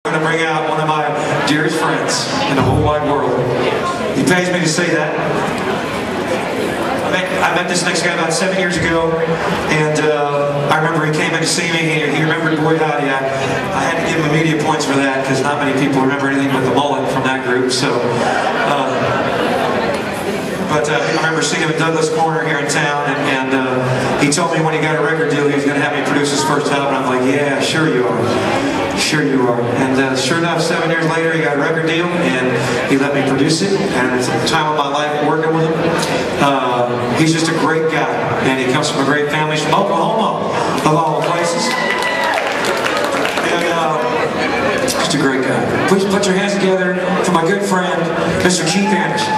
going to bring out one of my dearest friends in the whole wide world. He pays me to say that. I met this next guy about 7 years ago, and I remember he came in to see me. He remembered Boy Howdy. I had to give him media points for that because not many people remember anything but the mullet from that group. So, but I remember seeing him at Douglas Corner here in town, and he told me when he got a record deal he was going to have me produce his first album. I'm like, yeah, sure you are. Sure you are. And sure enough, 7 years later, he got a record deal, and he let me produce it. And it's the time of my life working with him. He's just a great guy, and he comes from a great family. He's from Oklahoma, of all places. And just a great guy. Please put your hands together for my good friend, Mr. Keith Anderson.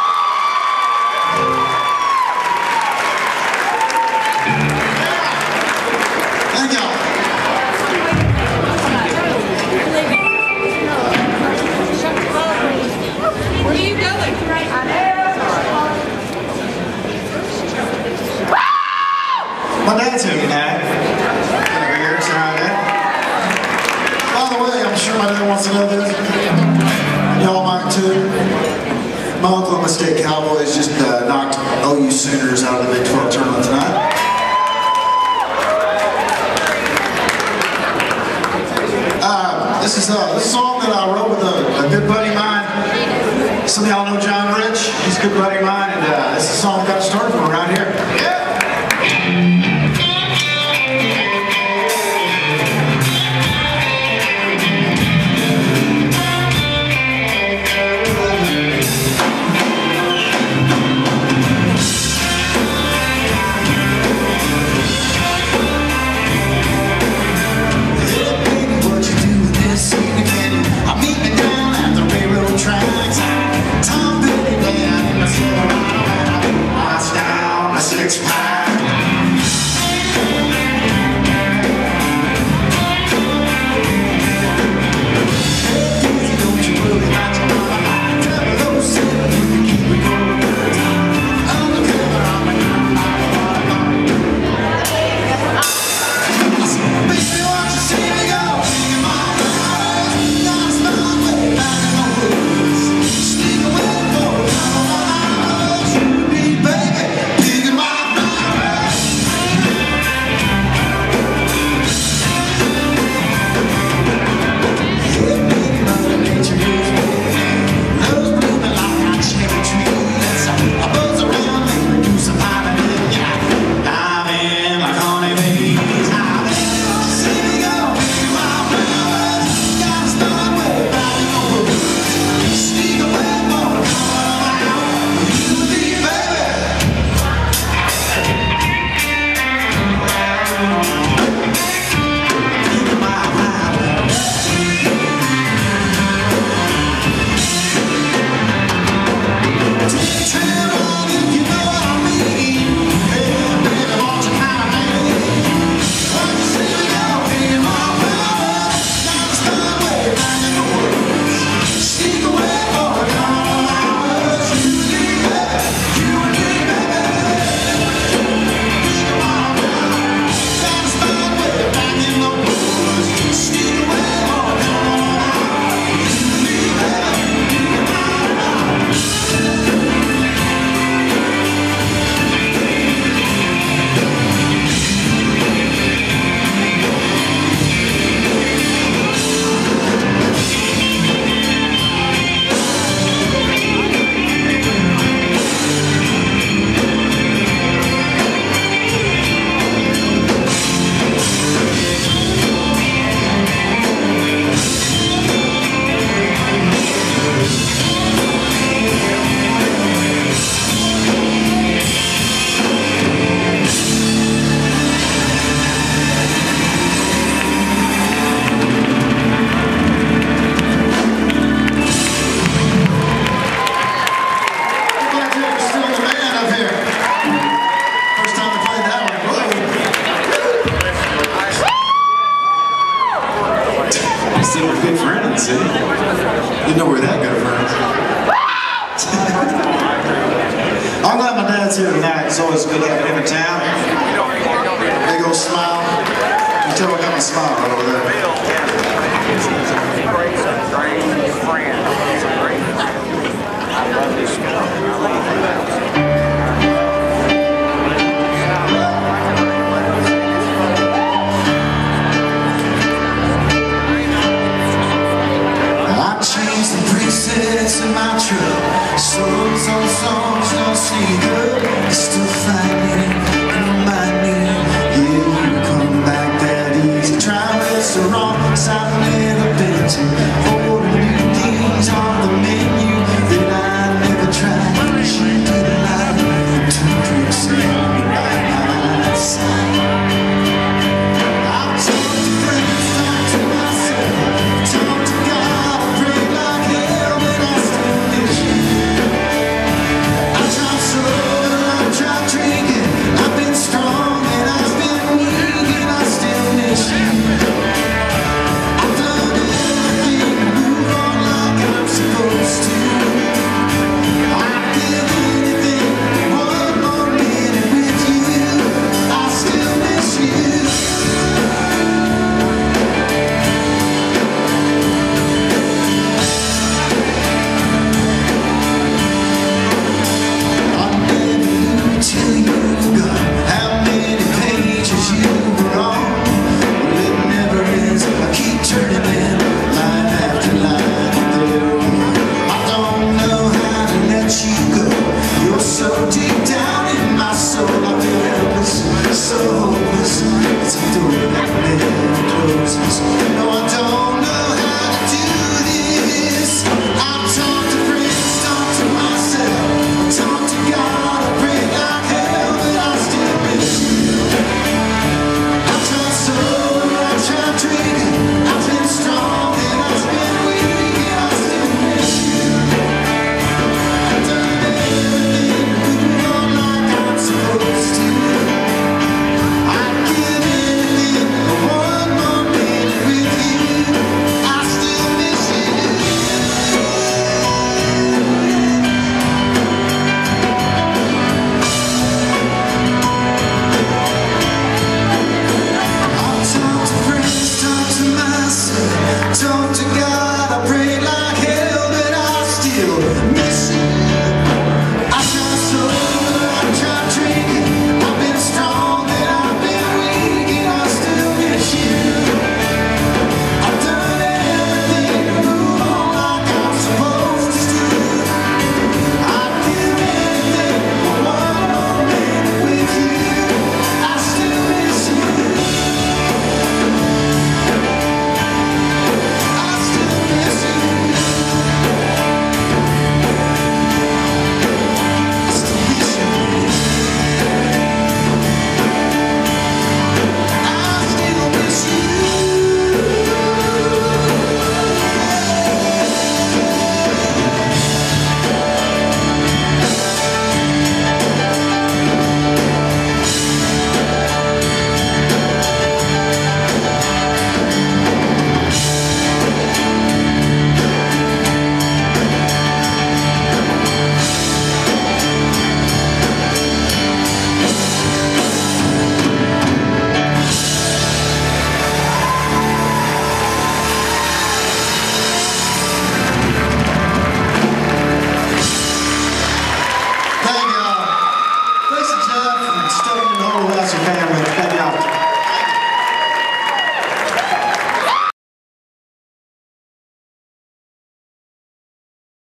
My dad's here tonight. Over here, it's around there. By the way, I'm sure my dad wants to know this. Y'all might too. My Oklahoma State Cowboys just knocked OU Sooners out of the Big 12 tournament tonight. This is a song that I wrote with a good buddy of mine. Some of y'all know John Rich. He's a good buddy of mine, and this is a song that got started from around here. Yeah. You know where that good of friends. I'm glad my dad's here tonight. It's always good having him in town. Big old smile. You can tell I got my smile right over there.